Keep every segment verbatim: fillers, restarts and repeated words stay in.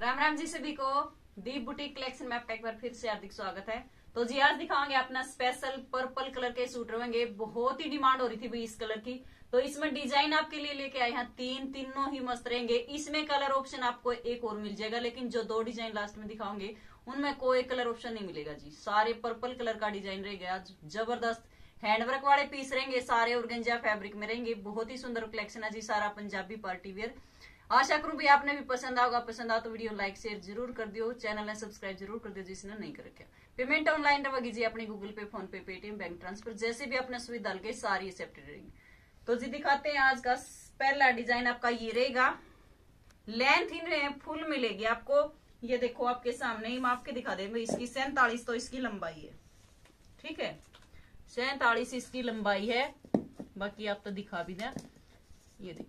राम राम जी सभी को। दीप boutique collection में आपका एक बार फिर से हार्दिक स्वागत है। तो जी आज दिखाएंगे अपना स्पेशल पर्पल कलर के सूट रहेंगे। बहुत ही डिमांड हो रही थी भाई इस कलर की, तो इसमें डिजाइन आपके लिए लेके आए हैं तीन, तीनों ही मस्त रहेंगे। इसमें कलर ऑप्शन आपको एक और मिल जाएगा, लेकिन जो दो डिजाइन लास्ट में दिखाओगे उनमें कोई कलर ऑप्शन नहीं मिलेगा जी। सारे पर्पल कलर का डिजाइन रहेगा। आज जबरदस्त हैंडवर्क वाले पीस रहेंगे, सारे ऑर्गेंजा फैब्रिक में रहेंगे। बहुत ही सुंदर कलेक्शन है जी, सारा पंजाबी पार्टी वेयर। आशा करूं भी आपने भी पसंद आओगा। पसंद आओ तो वीडियो लाइक शेयर जरूर कर दियो, चैनल ने सब्सक्राइब जरूर कर दियो जिसने नहीं कर रखा। पेमेंट ऑनलाइन रहेगी जी, अपनी गूगल पे, फोन पे, पेटीएम, बैंक ट्रांसफर जैसे भी अपने सुविधा के सारी एक्सेप्टेड रहेगी। तो जी दिखाते हैं आज का पहला डिजाइन। आपका ये रहेगा, लेंथ इन फुल मिलेगी आपको। ये देखो आपके सामने ही माप के दिखा दे। इसकी सैंतालीस तो इसकी लंबाई है, ठीक है, सैंतालीस इसकी लंबाई है। बाकी आप तो दिखा भी दें। ये देखो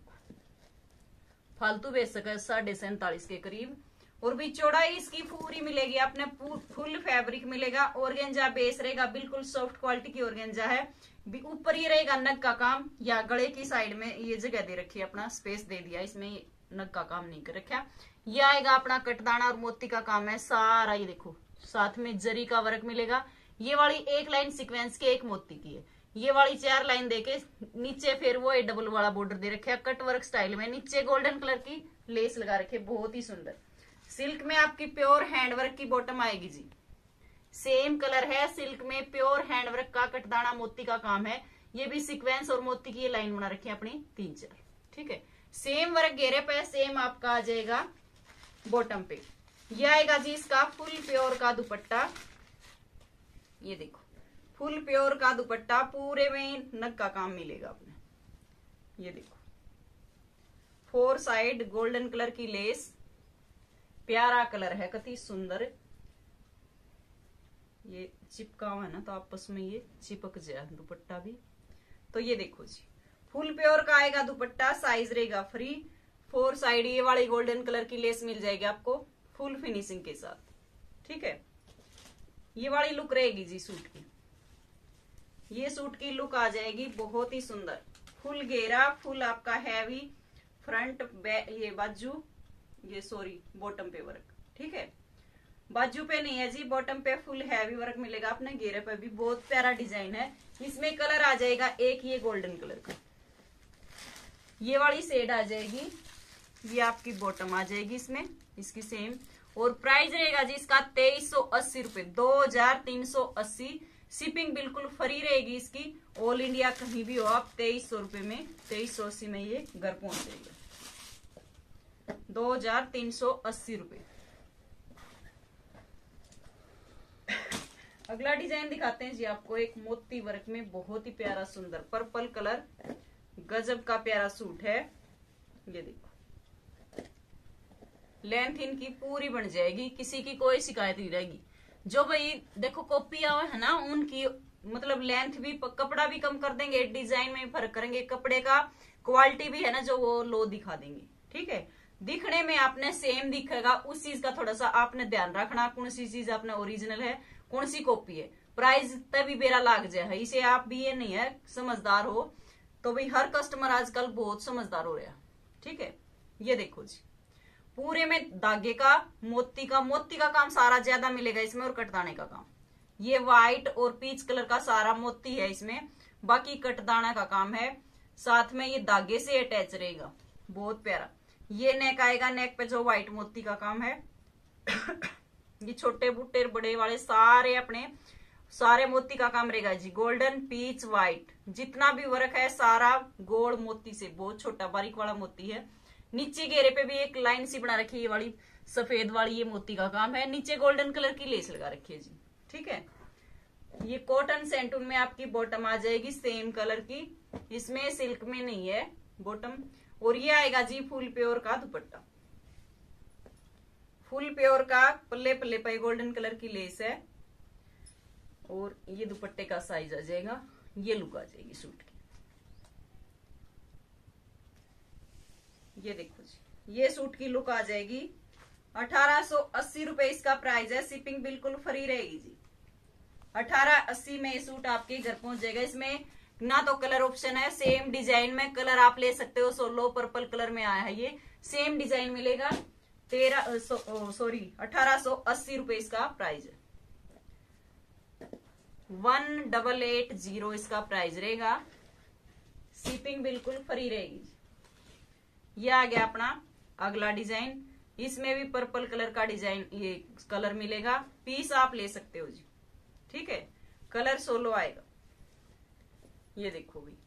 फालतू बेच सके साढ़े सैंतालीस के करीब। और भी चौड़ाई इसकी पूरी मिलेगी, आपने फुल फैब्रिक मिलेगा। ऑर्गेंजा बेस रहेगा, बिल्कुल सॉफ्ट क्वालिटी की ऑर्गेंजा है। ऊपर ही रहेगा नग का काम, या गले की साइड में ये जगह दे रखी है, अपना स्पेस दे दिया, इसमें नग का काम नहीं कर रखा। ये आएगा अपना कटदाना और मोती का काम है सारा। ये देखो साथ में जरी का वर्क मिलेगा। ये वाली एक लाइन सीक्वेंस की, एक मोती की है। ये वाली चार लाइन देके नीचे फिर वो डबल वाला बॉर्डर दे रखे है कट वर्क स्टाइल में। नीचे गोल्डन कलर की लेस लगा रखे, बहुत ही सुंदर। सिल्क में आपकी प्योर हैंडवर्क की बॉटम आएगी जी। सेम कलर है, सिल्क में प्योर हैंडवर्क का कटदाना मोती का काम है। ये भी सीक्वेंस और मोती की ये लाइन बना रखी है अपनी तीन चार, ठीक है। सेम वर्क घेरे पे सेम आपका आ जाएगा बॉटम पे। ये आएगा जी इसका फुल प्योर का दुपट्टा। ये देखो फुल प्योर का दुपट्टा, पूरे में नग का काम मिलेगा अपने। ये देखो फोर साइड गोल्डन कलर की लेस, प्यारा कलर है, कति सुंदर। ये चिपका हुआ है ना, तो आपस में ये चिपक जाए दुपट्टा भी। तो ये देखो जी फुल प्योर का आएगा दुपट्टा, साइज रहेगा फ्री। फोर साइड ये वाली गोल्डन कलर की लेस मिल जाएगी आपको फुल फिनिशिंग के साथ, ठीक है। ये वाली लुक रहेगी जी सूट की। ये सूट की लुक आ जाएगी बहुत ही सुंदर। फुल घेरा, फुल आपका हैवी फ्रंट ये बाजू, ये सॉरी बॉटम पे वर्क, ठीक है। बाजू पे नहीं है जी, बॉटम पे फुल हैवी वर्क मिलेगा अपने घेरे पे भी। बहुत प्यारा डिजाइन है। इसमें कलर आ जाएगा एक ये गोल्डन कलर का, ये वाली शेड आ जाएगी। ये आपकी बॉटम आ जाएगी इसमें, इसकी सेम। और प्राइस रहेगा जी इसका तेईस सौ अस्सी रुपए, दो हजार तीन सौ अस्सी। शिपिंग बिल्कुल फ्री रहेगी इसकी। ऑल इंडिया कहीं भी हो आप, तेईस सौ रुपए में, तेईस सौ अस्सी में ये घर पहुंच जाएगा। दो हजार तीन सौ अस्सी रुपए। अगला डिजाइन दिखाते हैं जी आपको, एक मोती वर्क में बहुत ही प्यारा सुंदर पर्पल कलर, गजब का प्यारा सूट है। ये देखो लेंथ इनकी पूरी बन जाएगी, किसी की कोई शिकायत नहीं रहेगी। जो भाई देखो कॉपी आवे है ना, उनकी मतलब लेंथ भी, कपड़ा भी कम कर देंगे, डिजाइन में फर्क करेंगे, कपड़े का क्वालिटी भी है ना जो वो लो दिखा देंगे, ठीक है। दिखने में आपने सेम दिखेगा, उस चीज का थोड़ा सा आपने ध्यान रखना, कौन सी चीज आपने ओरिजिनल है, कौन सी कॉपी है। प्राइस तभी बेरा लाग जाए, इसे आप भी ये नहीं है समझदार हो तो भाई हर कस्टमर आजकल बहुत समझदार हो रहा है, ठीक है। ये देखो जी पूरे में धागे का मोती का मोती का काम सारा ज्यादा मिलेगा इसमें, और कटदाने का काम। ये व्हाइट और पीच कलर का सारा मोती है इसमें, बाकी कटदाना का काम है। साथ में ये धागे से अटैच रहेगा, बहुत प्यारा। ये नेक आएगा, नेक पे जो व्हाइट मोती का काम है। ये छोटे बूटे बड़े वाले सारे अपने सारे मोती का काम रहेगा जी। गोल्डन पीच व्हाइट जितना भी वर्क है सारा गोल्ड मोती से, बहुत छोटा बारीक वाला मोती है। नीचे घेरे पे भी एक लाइन सी बना रखी है, ये वाली सफेद वाली ये मोती का काम है। नीचे गोल्डन कलर की लेस लगा रखी है जी, ठीक है। ये कॉटन सेंटून में आपकी बॉटम आ जाएगी सेम कलर की, इसमें सिल्क में नहीं है बॉटम। और ये आएगा जी फुल प्योर का दुपट्टा, फुल प्योर का पल्ले पल्ले पे गोल्डन कलर की लेस है। और ये दुपट्टे का साइज आ जाएगा, ये लुक आ जाएगी सूट की। ये देखो जी ये सूट की लुक आ जाएगी। अठारह सौ अस्सी रुपए इसका प्राइस है, शिपिंग बिल्कुल फ्री रहेगी जी। अठारह अस्सी में ये सूट आपके घर पहुंच जाएगा। इसमें ना तो कलर ऑप्शन है, सेम डिजाइन में कलर आप ले सकते हो। सोलो पर्पल कलर में आया है, ये सेम डिजाइन मिलेगा। तेरह सॉरी अठारह सौ अस्सी रुपए इसका प्राइस है। वन डबल एट जीरो इसका प्राइस रहेगा। शिपिंग बिल्कुल फ्री रहेगी। ये आ गया अपना अगला डिजाइन। इसमें भी पर्पल कलर का डिजाइन ये कलर मिलेगा। पीस आप ले सकते हो जी, ठीक है। कलर सोलो आएगा। ये देखो भी,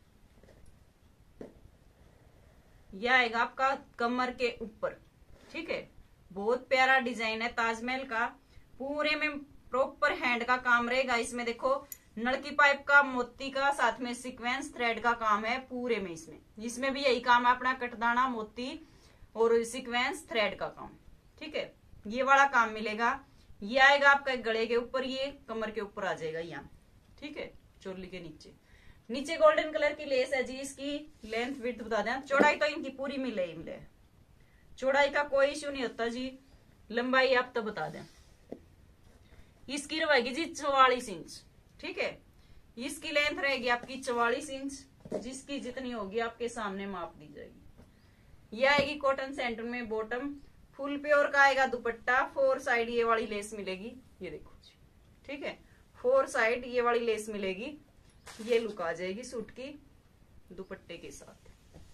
यह आएगा आपका कमर के ऊपर, ठीक है। बहुत प्यारा डिजाइन है ताजमहल का। पूरे में प्रॉपर हैंड का काम रहेगा। इसमें देखो नलकी पाइप का, मोती का, साथ में सीक्वेंस थ्रेड का काम है पूरे में। इसमें इसमें भी यही काम है अपना, कटदाना, मोती और सीक्वेंस थ्रेड का काम, ठीक है। ये वाला काम मिलेगा। ये आएगा आपका गले के ऊपर, ये कमर के ऊपर आ जाएगा यहाँ, ठीक है। चोली के नीचे नीचे गोल्डन कलर की लेस है जी। इसकी लेंथ विड्थ बता दें। चौड़ाई तो इनकी पूरी मिले ही मिले, चौड़ाई का कोई इश्यू नहीं होता जी। लंबाई आप तो बता दें। इसकी रहेगी जी चौवालीस इंच, ठीक है। इसकी लेंथ रहेगी आपकी चौवालीस इंच, जिसकी जितनी होगी आपके सामने माप दी जाएगी। यह आएगी कॉटन सेंटर में बॉटम। फुल प्योर का आएगा दुपट्टा। फोर साइड ये वाली लेस मिलेगी, ये देखो जी, ठीक है। फोर साइड ये वाली लेस मिलेगी। ये लुक आ जाएगी सूट की दुपट्टे के साथ।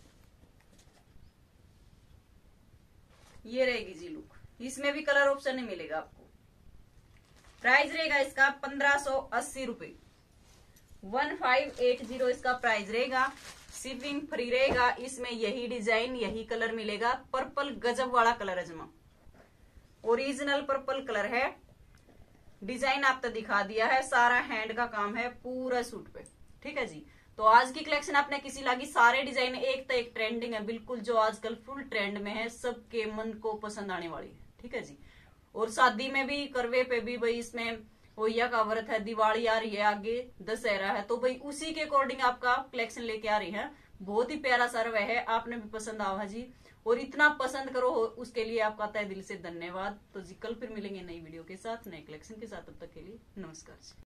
ये रहेगी जी लुक। इसमें भी कलर ऑप्शन नहीं मिलेगा आपको। प्राइस रहेगा इसका पंद्रह सौ अस्सी रुपए। वन फाइव एट जीरो इसका प्राइस रहेगा। शिपिंग फ्री रहेगा। इसमें यही डिजाइन, यही कलर मिलेगा। पर्पल गजब वाला कलर है जमा, ओरिजिनल पर्पल कलर है। डिजाइन आप तो दिखा दिया है। सारा हैंड का काम है पूरा सूट पे, ठीक है जी। तो आज की कलेक्शन आपने किसी लगी, सारे डिजाइन एक तो एक ट्रेंडिंग है बिल्कुल, जो आजकल फुल ट्रेंड में है, सबके मन को पसंद आने वाली है, ठीक है जी। और शादी में भी, करवे पे भी भाई इसमें होया का व्रत है, दिवाली आ रही है, आगे दशहरा है, तो भाई उसी के अकॉर्डिंग आपका कलेक्शन लेके आ रही है। बहुत ही प्यारा सर्व है, आपने भी पसंद आवा जी। और इतना पसंद करो उसके लिए आपका तहे दिल से धन्यवाद। तो जी कल फिर मिलेंगे नई वीडियो के साथ, नए कलेक्शन के साथ। तब तक के लिए नमस्कार।